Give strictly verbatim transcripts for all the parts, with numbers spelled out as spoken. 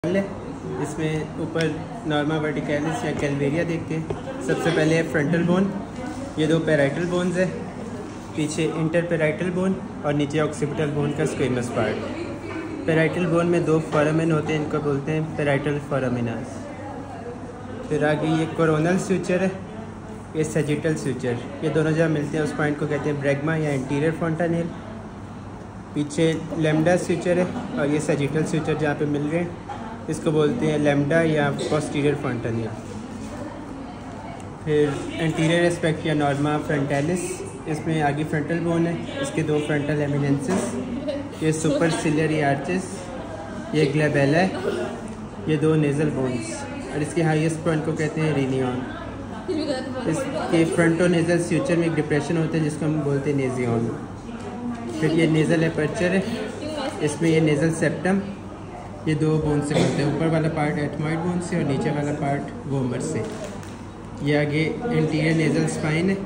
इसमें ऊपर नॉर्मा वर्टिकलिस या कैलवेरिया देखते हैं। सबसे पहले है फ्रंटल बोन, ये दो पैराइटल बोन्स है, पीछे इंटर पैराइटल बोन और नीचे ऑक्सीपिटल बोन का स्क्वेमस पार्ट। पैराइटल बोन में दो फोरामेन होते हैं, इनको बोलते हैं पैराइटल फोरामिनास। फिर आगे ये कोरोनल स्यूचर है, ये सजिटल स्यूचर, ये दोनों जहाँ मिलते हैं उस पॉइंट को कहते हैं ब्रैग्मा या इंटीरियर फॉन्टानेल। पीछे लेमडा स्यूचर है और ये सजिटल स्यूचर जहाँ पे मिल रहे हैं इसको बोलते हैं लेमडा या पोस्टीरियर फॉन्टानेल। फिर एंटीरियर एस्पेक्ट या नॉर्मा फ्रंटालिस, इसमें आगे फ्रंटल बोन है, इसके दो फ्रंटल एमिनेंसेस, ये सुपरसिलियरी आर्चेस, ये ग्लेबेला है, ये दो नेजल बोन्स और इसके हाईएस्ट पॉइंट को कहते हैं रिनियन। इसके फ्रंटो नेजल स्यूचर में एक डिप्रेशन होता है जिसको हम बोलते हैं नेजियन। फिर ये नेजल एपर्चर है, इसमें ये नेजल सेप्टम, ये दो बोन से बनते हैं, ऊपर वाला पार्ट एथमॉइड बोन से और नीचे वाला पार्ट वोमर से। ये आगे इंटीरियर नेजल स्पाइन है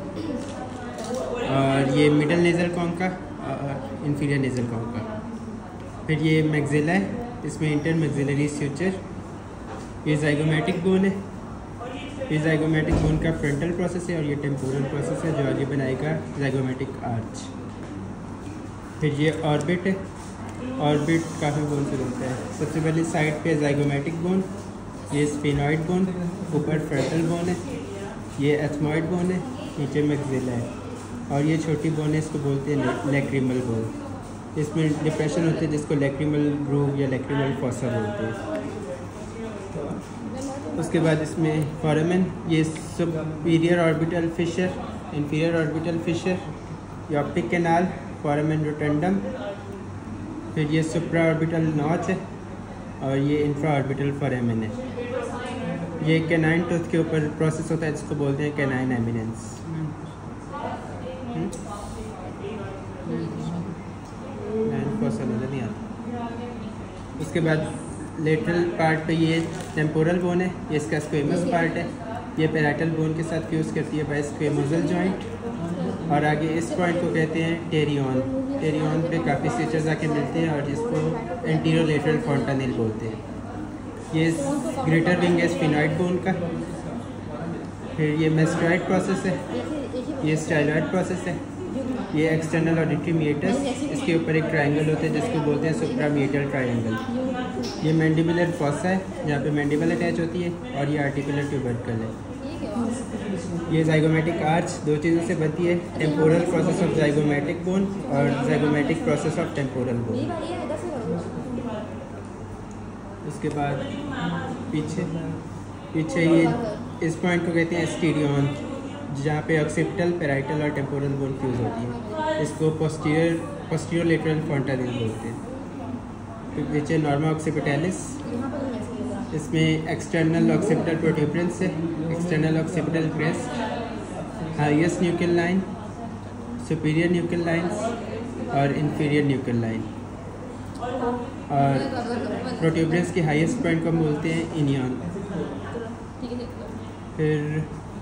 और ये मिडल नेजल कॉन्का और इंफीरियर नेजल कॉन्का। फिर ये मैक्सिला है, इसमें इंटर मैक्सिलरी स्यूचर। ये जाइगोमेटिक बोन है, ये जाइगोमेटिक बोन का फ्रंटल प्रोसेस है और ये टेम्पोरल प्रोसेस है जो आगे बनाएगा जाइगोमेटिक आर्च। फिर ये ऑर्बिट है, ऑर्बिट काफ़ी बोन से बनता है। सबसे पहले साइड पे जाइगोमेटिक बोन, ये स्फेनॉइड बोन, ऊपर फ्रंटल बोन है, ये एथमॉइड बोन है, नीचे मैक्सिला है और ये छोटी बोन है, इसको बोलते हैं लैक्रिमल बोन। इसमें डिप्रेशन होते हैं जिसको लैक्रिमल ग्रूव या लैक्रिमल फॉसा बोलते हैं। उसके बाद इसमें फोरामेन, ये superior orbital fissure, inferior orbital fissure, ये ऑप्टिक कैनाल, फोरामेन रोटेंडम। फिर ये सुप्रा ऑर्बिटल नॉच है और ये इंफ्रा ऑर्बिटल फोरामेन है। ये कैनाइन टूथ के ऊपर प्रोसेस होता है जिसको बोलते हैं कैनाइन एमिनेंस। नज़र नहीं आता। उसके बाद लेटरल पार्ट पे ये टेम्पोरल बोन है, ये इसका स्क्वेमस पार्ट है, ये पैराइटल बोन के साथ फ्यूज़ करती है बाय स्क्वेमोजल जॉइंट। और आगे इस पॉइंट को कहते हैं टेरियन। टेरियन पे काफ़ी स्टिचेस आके मिलते हैं और जिसको एंटीरियर लेटरल फॉन्टानेल बोलते हैं। ये ग्रेटर विंग है स्फेनॉइड बोन का। फिर ये मेस्ट्रॉइड प्रोसेस है, ये स्टाइलॉइड प्रोसेस है, ये एक्सटर्नल ऑडिटरी मीएटस, इसके ऊपर एक ट्रायंगल होता है जिसको बोलते हैं सुप्रामीएटल ट्रायंगल। ये मैंडिबुलर फॉसा है जहाँ पे मैंडिबल अटैच होती है और ये आर्टिकुलर ट्यूबरकल है। ये जाइगोमेटिक आर्च दो चीज़ों से बनती है, temporal process of zygomatic bone और zygomatic process of temporal bone. उसके बाद पीछे पीछे ये इस पॉइंट को कहते हैं स्टीरियन, जहाँ पे ऑक्सीपिटल, पैराइटल और टेम्पोरल बोन फ्यूज होती है, इसको पोस्टीरियर पोस्टीरियर लेटरल फॉन्टानेल बोलते हैं। फिर पीछे नॉर्मा ऑक्सीपिटलिस, इसमें एक्सटर्नल ऑक्सीपिटल प्रोट्यूबरेंस है, external occipital crest, highest nuclear line, superior nuclear lines और इंफीरियर न्यूक्लियर लाइन। और प्रोट्यूबरेंस के हाईएस्ट पॉइंट को हम बोलते हैं इनियन। फिर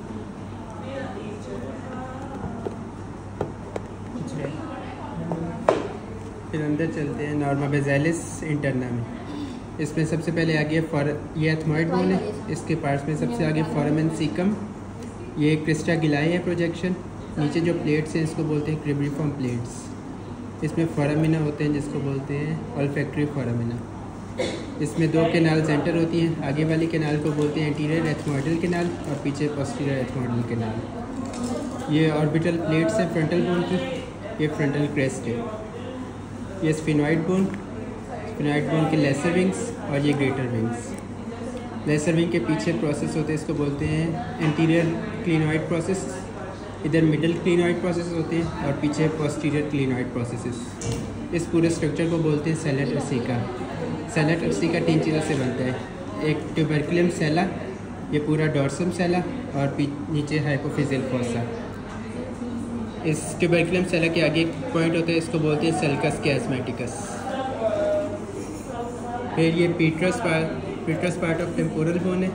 फिर अंदर चलते हैं नॉर्मा बेसालिस इंटरना में। इसमें सबसे पहले आगे फॉर ये एथमॉइड बोन है, इसके पार्ट्स में सबसे आगे फोरामेन सीकम, ये क्रिस्टा गिलाई है प्रोजेक्शन, नीचे जो प्लेट्स हैं इसको बोलते हैं क्रिब्रिफॉर्म प्लेट्स। इसमें फोरामिना होते हैं जिसको बोलते हैं ऑल्फैक्टरी फोरामिना। इसमें दो कैनाल सेंटर होती हैं, आगे वाली कैनाल को बोलते हैं एंटीरियर एथमॉइडल कैनाल और पीछे पोस्टीरियर एथमॉइडल कैनाल। ये ऑर्बिटल प्लेट्स हैं फ्रंटल बोन की, ये फ्रंटल क्रेस्ट है। ये स्फेनॉइड बोन, स्फेनॉइड बोन के लेसर विंग्स और ये ग्रेटर विंग्स। लेसर विंग के पीछे प्रोसेस होते हैं, इसको बोलते हैं एंटीरियर क्लिनॉइड प्रोसेस, इधर मिडल क्लिनॉइड प्रोसेस होते हैं और पीछे पोस्टीरियर क्लिनॉइड प्रोसेसेस। इस पूरे स्ट्रक्चर को बोलते हैं सेलेट अर्सिका। सेलेट अर्सिका तीन चीज़ों से बनता है, एक ट्यूबरकुलम सेला, ये पूरा डॉर्सम सेला और नीचे हाइपोफिजियल फॉसा। इस ट्यूबरकुलम सेला के आगे एक पॉइंट होता है, इसको बोलते हैं सल्कस कैस्मेटिकस। फिर ये petrous part petrous part of temporal bone है,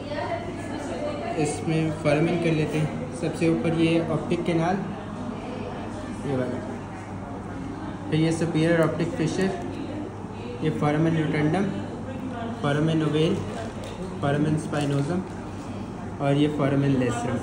इसमें फोरामेन कर लेते हैं। सबसे ऊपर ये ऑप्टिक कैनाल, ये वाला। फिर ये सुपीरियर ऑप्टिक फिशर, ये foramen rotundum, foramen ovale, foramen spinosum और ये फोरामेन लेसरम।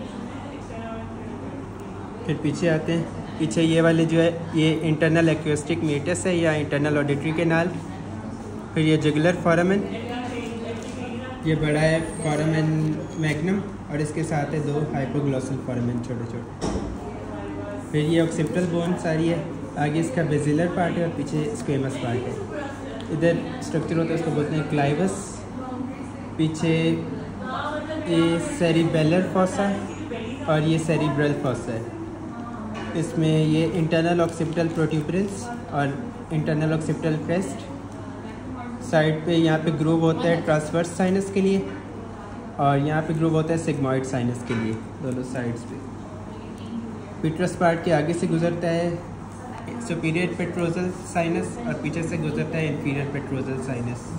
फिर पीछे आते हैं, पीछे ये वाले जो है ये इंटरनल एक्यूस्टिक मीटस है या इंटरनल ऑडिटरी कैनाल। फिर ये जुगुलर फोरामेन, ये बड़ा है फोरामेन मैग्नम और इसके साथ है दो हाइपोग्लॉसल फोरामेन छोटे छोटे। फिर ये ऑक्सिपिटल बोन सारी है, आगे इसका बेजिलर पार्ट है और पीछे स्क्वेमस पार्ट है। इधर स्ट्रक्चर होता है उसको बोलते हैं क्लाइवस। पीछे ये सेरिबेलर फॉसा और ये सेरिब्रल फॉसा है। इसमें ये इंटरनल ऑक्सिपिटल प्रोट्यूबरेंस और इंटरनल ऑक्सिपिटल क्रेस्ट। साइड पे यहाँ पे ग्रूव होता है ट्रांसवर्स साइनस के लिए और यहाँ पे ग्रूव होता है सिग्मॉइड साइनस के लिए दोनों साइड्स पे। पीट्रस पार्ट के आगे से गुजरता है सुपीरियर पेट्रोजल साइनस और पीछे से गुजरता है इंफीरियर पेट्रोजल साइनस।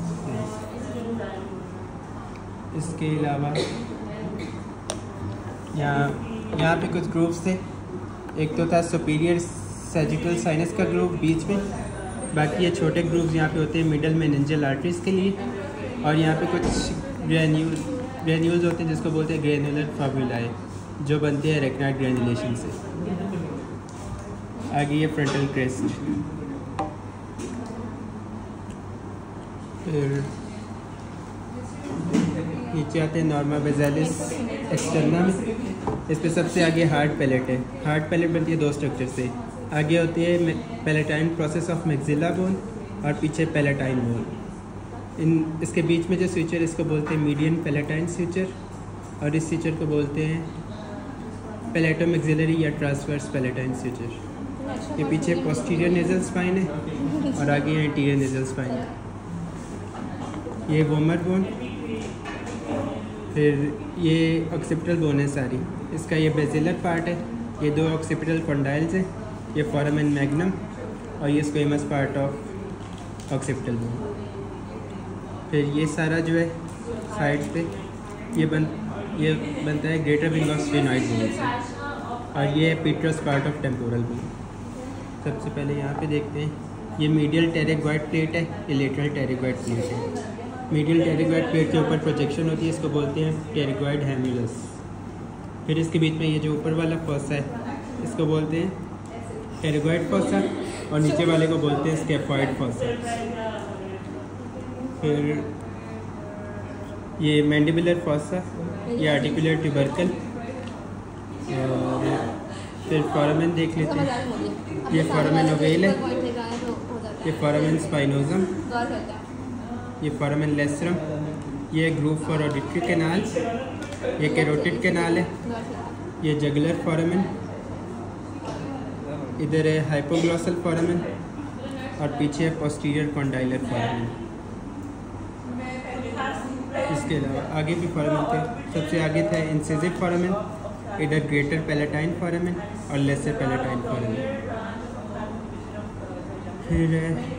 इसके अलावा यहाँ यहाँ पे कुछ ग्रूव्स थे। एक तो था सुपीरियर सैजिटल साइनस का ग्रूव बीच में, बाकी ये छोटे ग्रूव्स यहाँ पे होते हैं मिडल मेनिंजियल आर्टरीज के लिए। और यहाँ पे कुछ ग्रेन्यूल ग्रेन्यूल्स होते हैं जिसको बोलते हैं ग्रेनुलर फाब्युलाए, जो बनते हैं रेक्नाइड ग्रेनुलेशन से। आगे ये फ्रंटल क्रेस्ट। फिर नीचे आते हैं नॉर्मा बेजालिस एक्सटर्ना में। इस पे सबसे आगे हार्ड पैलेट है। हार्ड पैलेट बनती है दो स्ट्रक्चर से, आगे होती है palatine process of maxilla bone और पीछे पैलेटाइन बोन। इन इसके बीच में जो स्विचर इसको बोलते हैं मीडियन पैलेटाइन स्विचर और इस स्विचर को बोलते हैं पैलेटो मैक्सिलरी या ट्रांसवर्स पैलेटाइन स्विचर। ये पीछे पोस्टीरियर नेजल स्पाइन है और आगे है एंटीरियर नेजल स्पाइन। ये वोमर बोन। फिर ये ऑक्सिपिटल बोन है सारी। इसका ये बेजिलर पार्ट है, ये दो ऑक्सिपिटल कॉन्डाइल्स हैं, ये फोरामेन मैग्नम और ये squamous part of occipital bone. फिर ये सारा जो है साइड पे ये बन ये बनता है greater wing of sphenoid bone से और ये petrous part of temporal bone. सबसे पहले यहाँ पे देखते हैं, ये मीडियल टेरिगॉइड प्लेट है, ये लेटरल टेरिगॉइड प्लेट है। मीडियल टेरिगॉइड प्लेट के ऊपर प्रोजेक्शन होती है, इसको बोलते हैं टेरिगॉइड हेम्युलस। फिर इसके बीच में ये जो ऊपर वाला फॉसा है इसको बोलते हैं टेरिगॉइड फॉसा और नीचे वाले को बोलते हैं स्केफॉइड फॉसा। फिर ये मैंडिबुलर फॉसा, ये आर्टिकुलर ट्यूबरकल। और फिर फोरामेन देख लेते हैं, ये फोरामेन ओवेल है, ये फोरामेन स्पाइनोजम, ये फोरामेन लेसरम, ये ग्रूव फॉर ऑडिटरी कैनाल, ये कैरोटिड कैनाल है, ये जगुलर फोरामेन, इधर है हाइपोग्लॉसल फोरामेन और पीछे है पोस्टीरियर कॉन्डाइलर फोरामेन। इसके अलावा आगे भी फोरामेन थे। सबसे आगे था इंसिसिव फोरामेन, इधर ग्रेटर पैलेटाइन फोरामेन और लेसर पैलेटाइन फोरामेन। फिर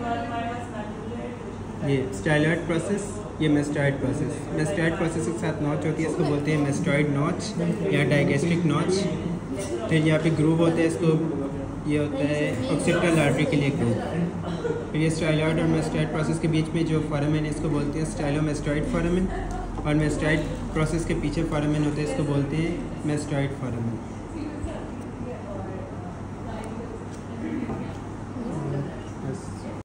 ये स्टाइलॉइड प्रोसेस, ये मेस्टॉइड प्रोसेस। मेस्टॉइड प्रोसेस के साथ नॉच होती है, इसको बोलते हैं मेस्टॉइड नॉच या डाइगेस्ट्रिक नॉच। फिर यहाँ पे ग्रूव होते हैं, इसको ये होता है ऑक्सिपिटल आर्टरी के लिए ग्रूव। फिर ये स्टाइलॉइड और मेस्टॉइड प्रोसेस के बीच में जो फोरामेन है इसको बोलते हैं स्टाइलोमेस्टॉइड फोरामेन और मेस्टॉइड प्रोसेस के पीछे फोरामेन होते हैं, इसको बोलते हैं मेस्टॉइड फोरामेन।